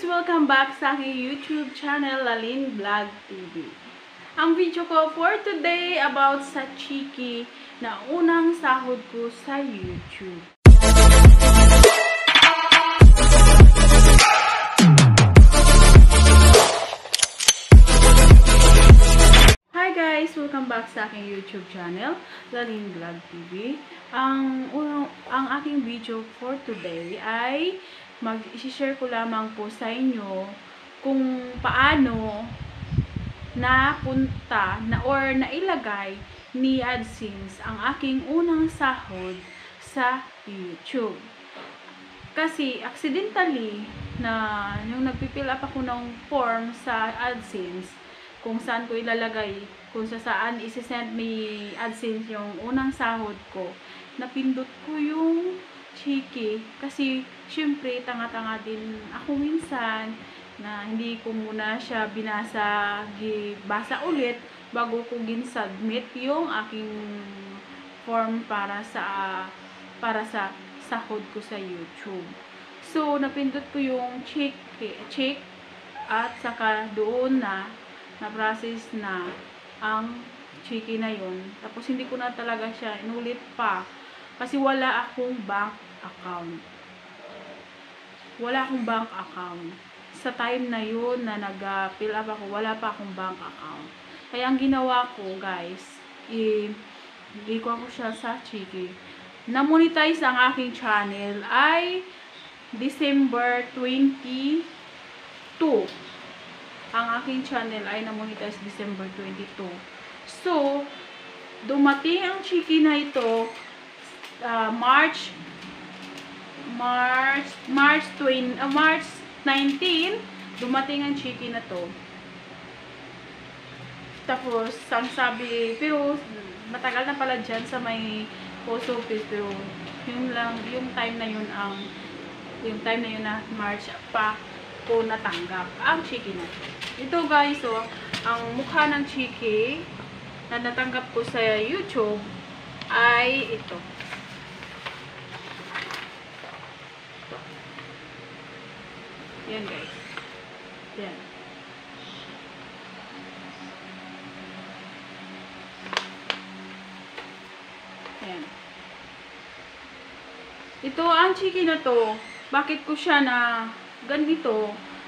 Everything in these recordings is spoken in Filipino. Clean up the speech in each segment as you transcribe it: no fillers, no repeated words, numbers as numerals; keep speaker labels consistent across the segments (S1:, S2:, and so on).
S1: Welcome back sa aking YouTube channel, Lalin Vlog TV. Ang video ko for today about sa Cheque na unang sahod ko sa YouTube. Hi guys! Welcome back sa aking YouTube channel, Lalin Vlog TV. Ang aking video for today ay mag-share ko lamang po sa inyo kung paano napunta or nailagay ni AdSense ang aking unang sahod sa YouTube. Kasi accidentally na yung nagpipill up ako ng form sa AdSense kung saan ko ilalagay, kung saan isi-send ni AdSense yung unang sahod ko, napindot ko yung Cheque kasi syempre tanga-tanga din ako minsan na hindi ko muna siya basa ulit bago ko gin-submit yung aking form para sa sahod ko sa YouTube. So napindot ko yung check at saka doon na-process na ang Cheque na yun. Tapos hindi ko na talaga siya inulit pa kasi wala akong bank account. Wala akong bank account. Sa time na yun na nag-fill up ako, wala pa akong bank account. Kaya ang ginawa ko, guys, i-ikuha ko siya sa Cheque. Na-monetize ang aking channel ay December 22. Ang aking channel ay na-monetize December 22. So, dumating ang Cheque na ito March 19, dumating ang Cheque na to. Tapos, ang sabi, pero matagal na pala dyan sa may post office, pero yung time na yun na March pa ko natanggap ang Cheque na to. Ito guys, ang mukha ng Cheque na natanggap ko sa YouTube ay ito. Yan guys. Yan. Yan. Ito ang Cheque na to. Bakit ko siya na ganito?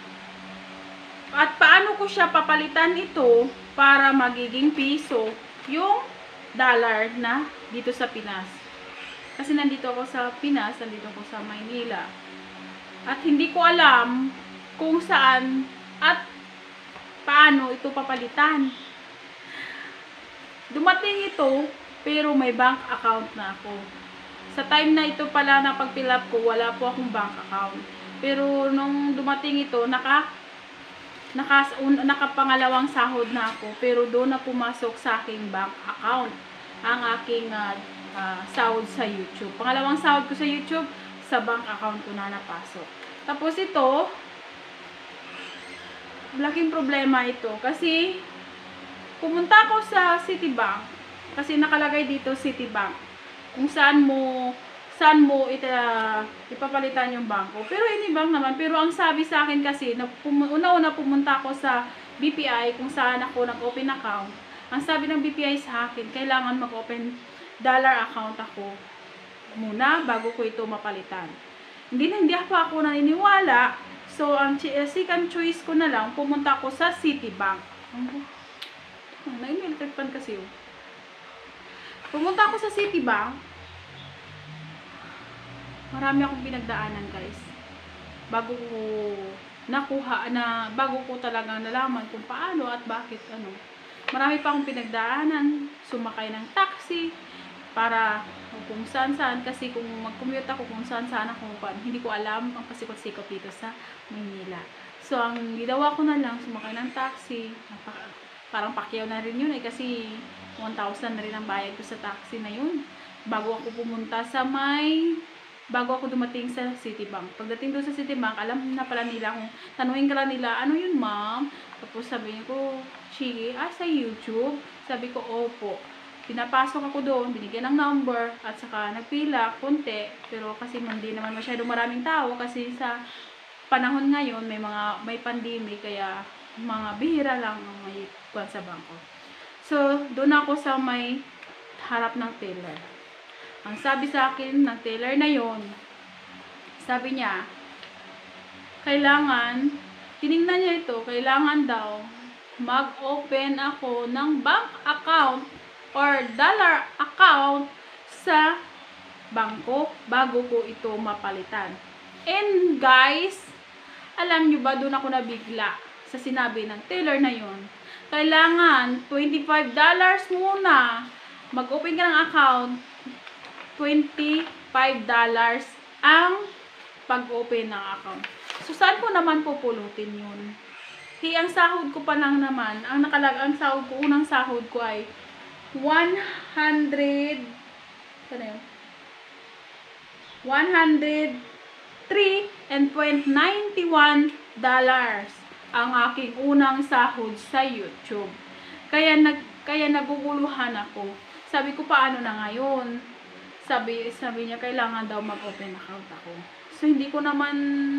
S1: At paano ko siya papalitan ito para magiging piso yung dollar na dito sa Pinas? Kasi nandito ako sa Pinas, nandito ako sa Maynila. At hindi ko alam kung saan at paano ito papalitan. Dumating ito, pero may bank account na ako. Sa time na ito pala na pag-fill up ko, wala po akong bank account. Pero nung dumating ito, nakapangalawang sahod na ako. Pero doon na pumasok sa aking bank account ang aking sahod sa YouTube. Pangalawang sahod ko sa YouTube, sa bank account ko na napasok. Tapos ito, laking problema ito kasi pumunta ako sa Citibank kasi nakalagay dito Citibank kung saan mo ipapalitan yung bangko. Pero Unibank naman, pero ang sabi sa akin kasi una-una pumunta ako sa BPI kung saan ako nag-open account. Ang sabi ng BPI sa akin, kailangan mag-open dollar account ako muna bago ko ito mapalitan. Hindi pa ako naniniwala. So, ang second choice ko na lang, pumunta ako sa Citibank. Nai-electric pan kasi yun. Pumunta ako sa Citibank. Marami akong pinagdaanan, guys. Bago ko talaga nalaman kung paano at bakit Marami pa akong pinagdaanan. Sumakay ng taxi para kung saan kasi kung mag-commute ako kung saan ako hindi ko alam ang pasikot-sikot dito sa Manila. So ang ginawa ko na lang, sumakay ng taxi. Parang pakyaw na rin yun kasi 1,000 na rin ang bayad ko sa taxi na yun bago ako dumating sa Citibank. Pagdating doon sa Citibank, alam na pala nila tanungin ka lang nila, ano yun ma'am? Tapos sabi niya ko, Cheque, sa YouTube? Sabi ko, opo. Pinapasok ako doon, binigyan ng number, at saka nagpila, konti. Pero kasi hindi naman masyadong maraming tao kasi sa panahon ngayon, may pandemic, kaya mga bihira lang ang may kuwan sa bangko. So, doon ako sa may harap ng teller. Ang sabi sa akin ng teller na yon, sabi niya, tinignan niya ito, kailangan daw mag-open ako ng bank account or dollar account sa bangko bago ko ito mapalitan. And guys, alam nyo ba, doon ako nabigla sa sinabi ng teller na yon. Kailangan $25 muna. Mag-open ka ng account, $25 ang pag-open ng account. So, saan ko naman pupulutin yun? Ang sahod ko pa lang naman, ang sahod ko, unang sahod ko ay 103.91 dollars ang aking unang sahod sa YouTube. Kaya naguguluhan ako. Sabi ko, paano na ngayon? Sabi niya, kailangan daw mag-open account ako. So, hindi ko naman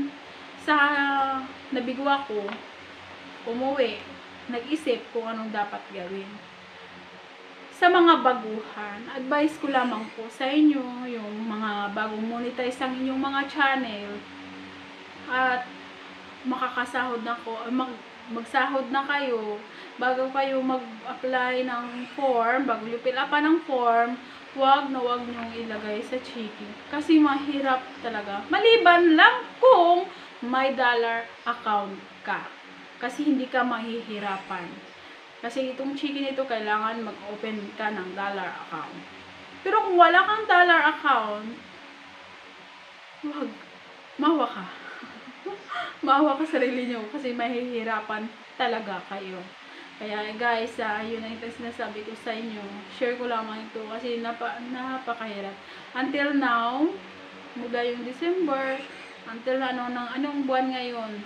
S1: nabigo ako, umuwi, nag-isip kung anong dapat gawin. Sa mga baguhan, advice ko lamang po sa inyo, yung mga bagong monetize ang inyong mga channel, at makakasahod na magsahod na kayo, bago kayo mag-apply ng form, bago nyo fill up ng form, wag nyong ilagay sa Cheque. Kasi mahirap talaga. Maliban lang kung may dollar account ka. Kasi hindi ka mahihirapan. Kasi itong Cheque nito, kailangan mag-open ka ng dollar account. Pero kung wala kang dollar account, wag, mawa ka. Maawa ka sarili nyo kasi mahihirapan talaga kayo. Kaya guys, yun ang ito sinasabi ko sa inyo. Share ko lamang ito kasi napakahirap. Until now, mula yung December, until anong buwan ngayon?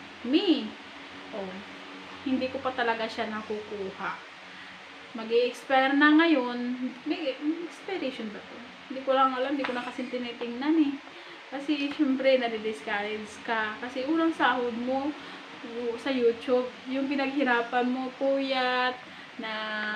S1: Hindi ko pa talaga siya nakukuha. Mag-i-expire na ngayon. May expiration ba to? Hindi ko lang alam, hindi ko na kasi tinitingnan eh. Kasi, syempre, nadi-discourage ka. Kasi, unang sahod mo sa YouTube, yung pinaghirapan mo, puyat, na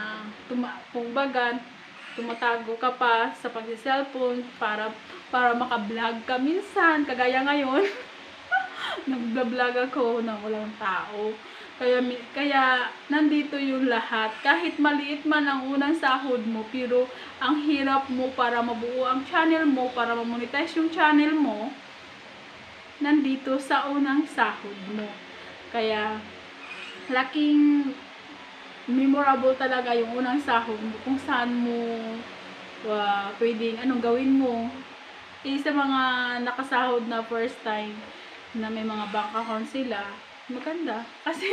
S1: tumatago ka pa sa pag-cellphone para maka-vlog ka minsan. Kagaya ngayon, nag-vlog ako na walang tao. Kaya nandito yung lahat. Kahit maliit man ang unang sahod mo, pero ang hirap mo para mabuo ang channel mo, para ma-monetize yung channel mo, nandito sa unang sahod mo. Kaya, laking memorable talaga yung unang sahod mo, kung saan mo pwedeng, anong gawin mo. Sa mga nakasahod na first time, na may mga bank account sila, maganda. Kasi,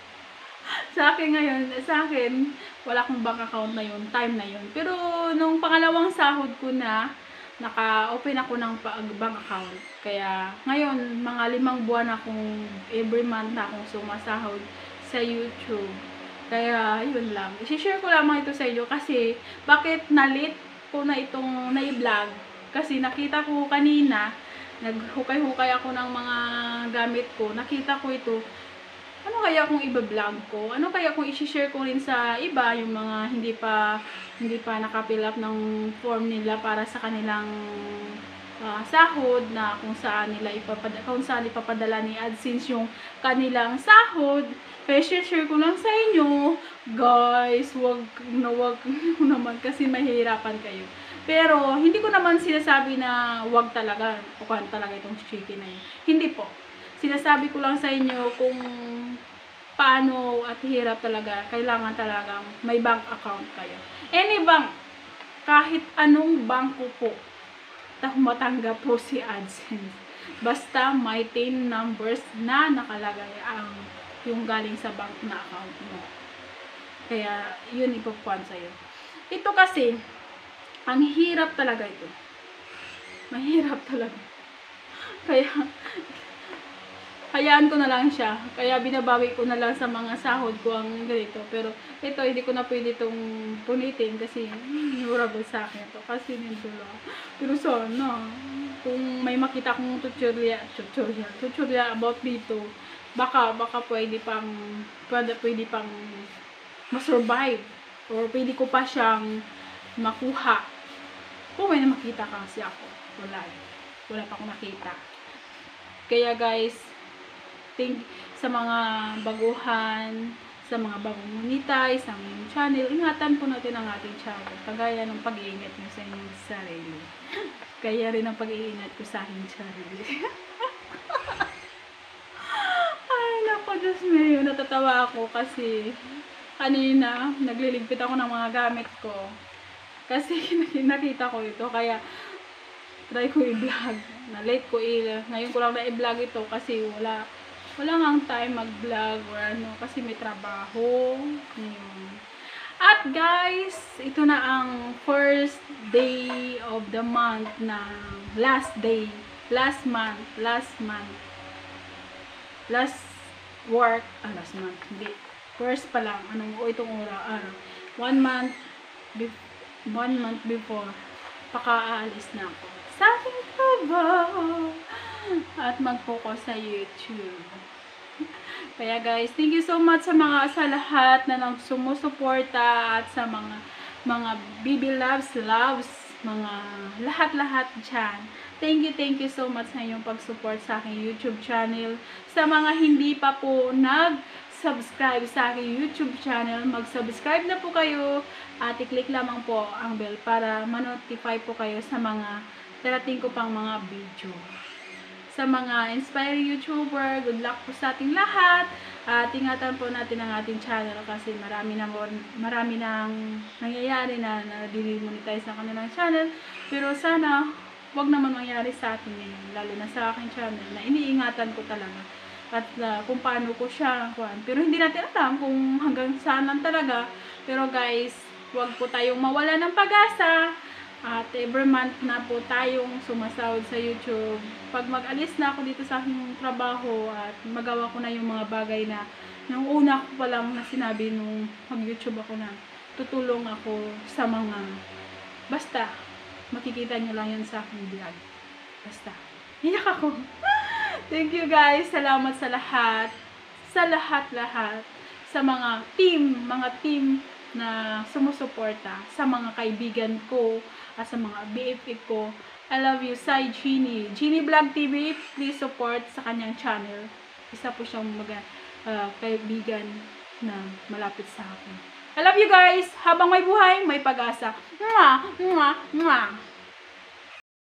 S1: sa akin, wala akong bank account na yun, time na yun. Pero, nung pangalawang sahod ko na, naka-open ako ng bank account. Kaya, ngayon, mga 5 buwan akong, every month na akong sumasahod sa YouTube. Kaya, yun lang. I-share ko lamang ito sa inyo kasi, bakit na-late ko na itong na-vlog? Kasi, nakita ko kanina, naghukay-hukay ako ng mga gamit ko. Nakita ko ito. Ano kaya kung i-vlog ko? Ano kaya kung i-share ko rin sa iba, yung mga hindi pa naka-fill up ng form nila para sa kanilang sahod, na kung saan ipapadala ni AdSense yung kanilang sahod. Kaya share ko lang sa inyo. Guys, wag naman kasi mahihirapan kayo. Pero, hindi ko naman sinasabi na wag talaga, kukuhan talaga itong Cheque na yun. Hindi po. Sinasabi ko lang sa inyo kung paano at hirap talaga, kailangan talagang may bank account kayo. Any bank, kahit anong bangko po, matanggap po si AdSense. Basta may TIN numbers na nakalagay yung galing sa bank na account mo. Kaya, yun ipupuan sa'yo. Ito kasi, ang hirap talaga ito. Mahirap talaga. Kaya, hayaan ko na lang siya. Kaya binabawi ko na lang sa mga sahod ko ang ganito. Pero ito, hindi ko na pwede itong punitin kasi memorable sa akin ito. Kasi nito lang. Pero sana, kung may makita kong tutorial about dito, baka pwede pang ma-survive or pwede ko pa siyang makuha. Kung may makita kasi ako, wala pa akong nakita. Kaya guys, sa mga baguhan, sa mga bagong monetize, sa inyong channel, ingatan po natin ang ating channel. Kagaya ng pag-iingat nyo sa inyong sarili. Kaya rin ang pag-iingat ko sa aking sarili. Ay, naku, Diyos me, natatawa ako kasi kanina, nagliligpit ako ng mga gamit ko. Kasi nakita ko ito, kaya try ko i-vlog. Na-late ko ngayon ko lang na-i-vlog ito kasi wala ngang time mag-vlog or ano, kasi may trabaho. At guys, ito na ang first day of the month na last month, hindi. First pa lang, itong araw. 1 month before, aalis na ako sa aking trabaho at mag-focus sa YouTube. Kaya guys, thank you so much sa lahat na sumusuporta at sa mga baby loves, mga lahat dyan. Thank you so much sa inyong pag-support sa aking YouTube channel. Sa mga hindi pa po nag-subscribe sa aking YouTube channel, mag-subscribe na po kayo at i-click lamang po ang bell para ma-notify po kayo sa mga darating ko pang mga video. Sa mga inspiring YouTuber, good luck po sa ating lahat. At ingatan po natin ang ating channel kasi marami nang nangyayari na na-demonetize na kanilang channel. Pero sana wag naman mangyari sa atin ngayon, lalo na sa aking channel na iniingatan ko talaga. At kung paano ko siya pero hindi natin alam kung hanggang saan lang talaga. Pero guys, wag po tayong mawala ng pag-asa. At every month na po tayong sumasahod sa YouTube. Pag mag-alis na ako dito sa aking trabaho at magawa ko na yung mga bagay na nung una ko pa lang na sinabi nung mag-YouTube ako na tutulong ako sa mga basta makikita nyo lang yan sa aking vlog. Basta. Iyak ako. Thank you guys. Salamat sa lahat. Sa lahat. Sa mga team na sumusuporta. Sa mga kaibigan ko. At sa mga BFF ko. I love you, Sai Genie Vlog TV. Please support sa kanyang channel. Isa po siyang kaibigan na malapit sa akin. I love you guys. Habang may buhay, may pag-asa. Mwah! Mwah! Mwah!